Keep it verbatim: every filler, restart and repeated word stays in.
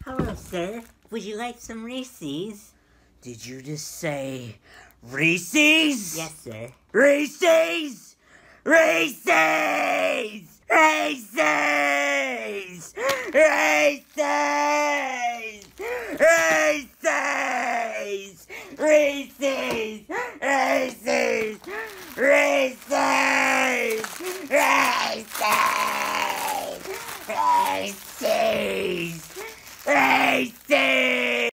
Hello, sir. Would you like some Reese's? Did you just say Reese's? Yes, sir. Reese's! Reese's! Reese's! Reese's!